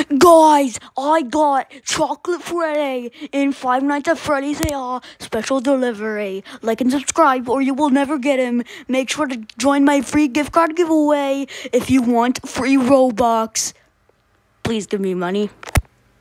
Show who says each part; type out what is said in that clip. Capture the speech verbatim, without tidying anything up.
Speaker 1: Guys, I got Chocolate Freddy in Five Nights at Freddy's A R special delivery. Like and subscribe or you will never get him. Make sure to join my free gift card giveaway if you want free Robux. Please give me money.